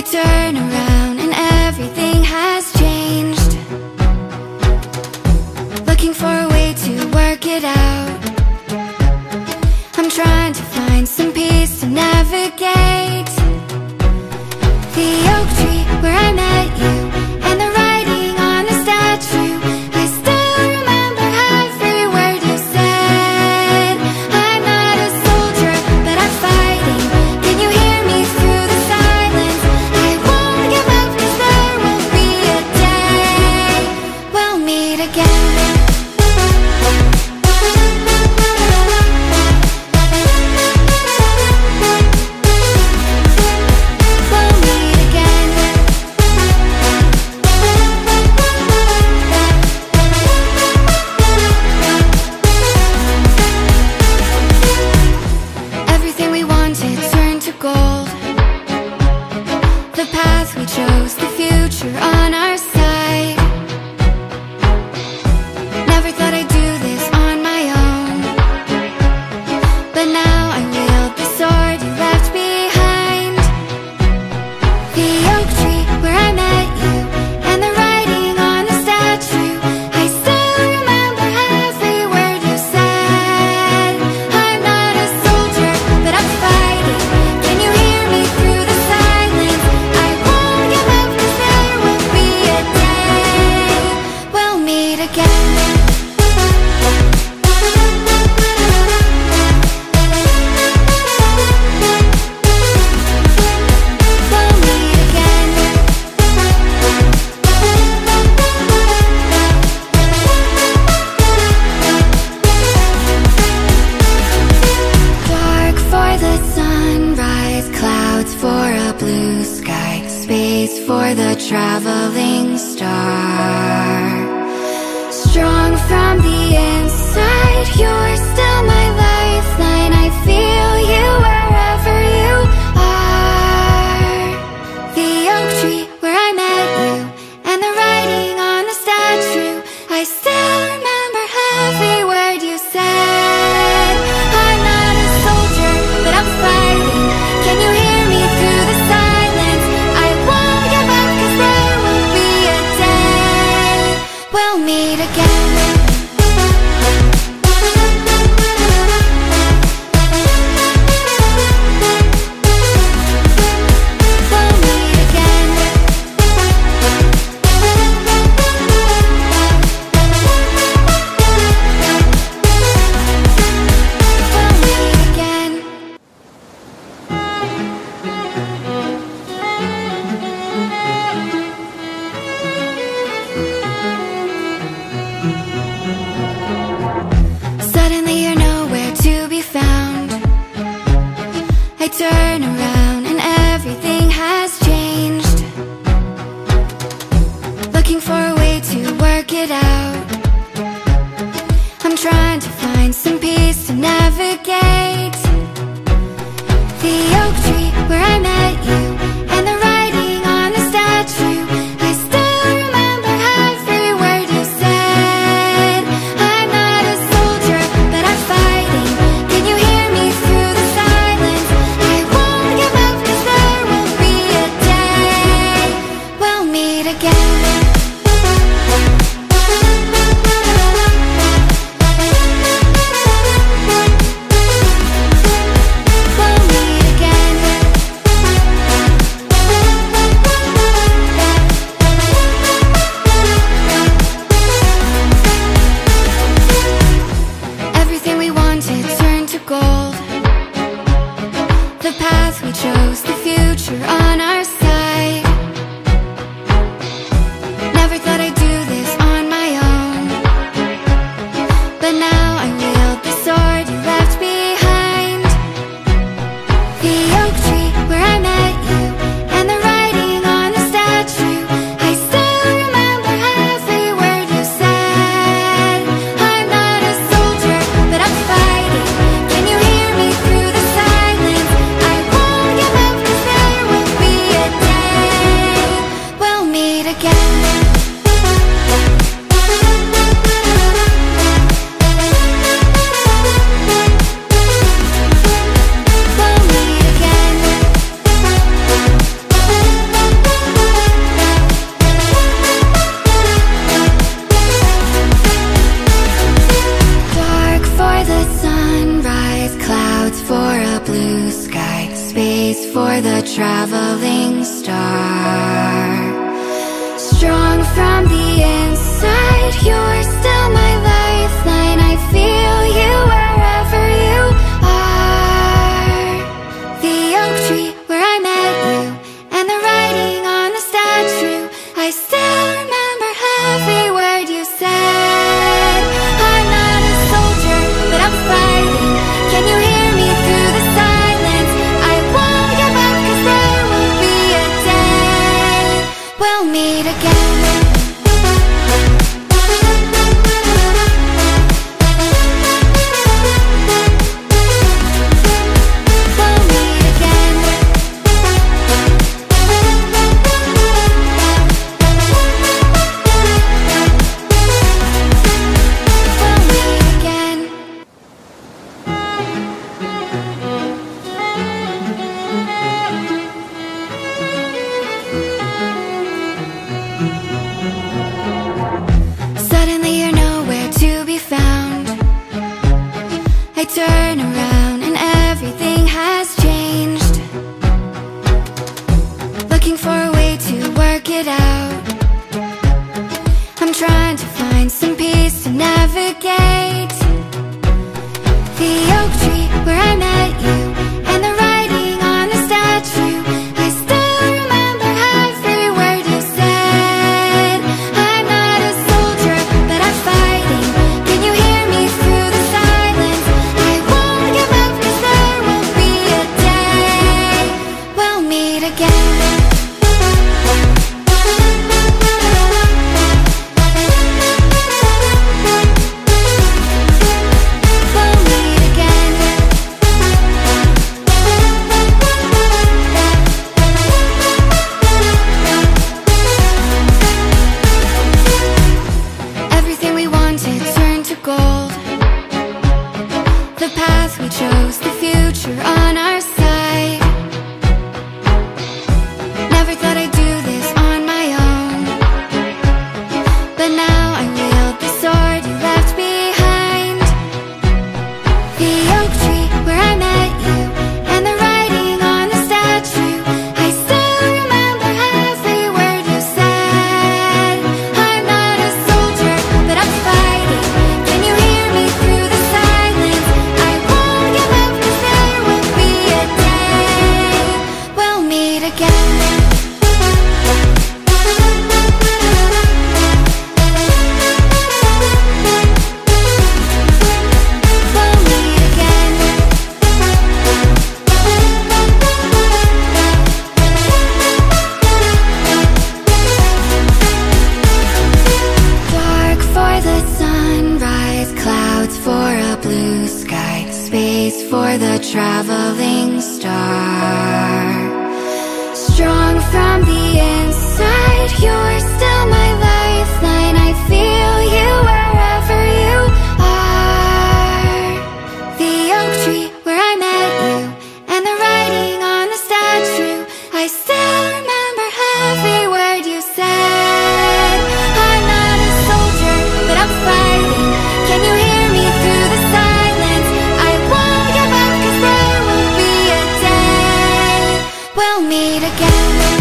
turn around and everything has changed. Looking for a way to work it out. I'm trying to find some peace to navigate. The oak tree where I met you, and the writing on the statue. I still remember every word you said. I'm not a soldier, but I'm fighting. Can you hear me through the silence? I won't give up, 'cause there will be a day we'll meet again. The path we chose, the future on our side. Never thought I'd do this on my own, but now I wield the sword you left behind. The oak tree where I met you, and the writing on the statue. I still remember every word you said. I'm not a soldier, but I'm fighting. Can you hear me through the silence? I won't give up, 'cause there will be a day we'll meet again. We'll meet again. Dark for the sunrise, clouds for a blue sky, space for the traveling star. Strong from the inside, you're still my lifeline. I feel you wherever you are. The oak tree where I met you, and the writing on the statue. I still remember every word you said. I'm not a soldier, but I'm fighting. Can you hear me through the silence? I won't give up, 'cause there will be a day we'll meet again. traveling star. Strong from the inside, you're still my lifeline. I feel you wherever you are. The oak tree where I met you, and the writing on the statue, I still remember every word you said. I'm not a soldier, but I'm fighting. Can you hear me through the silence? I won't give up, 'cause there will be a day we'll meet again. I turn around and everything has changed. Looking for a way to work it out. I'm trying to find some peace to navigate. The oak tree where I met you, and the writing on the statue, I still remember every word you said. I'm not a soldier, but I'm fighting. Can you hear me through the silence? I won't give up, 'cause there will be a day we'll meet again. Gold. The path we chose, the future on our side. Never thought I'd do this on my own, but now I wield the sword you left behind. The oak tree where I met you, and the writing on the statue, I still remember every word you said. I'm not a soldier, but I'm fighting. For the traveling star. Strong from the inside, you're still my life.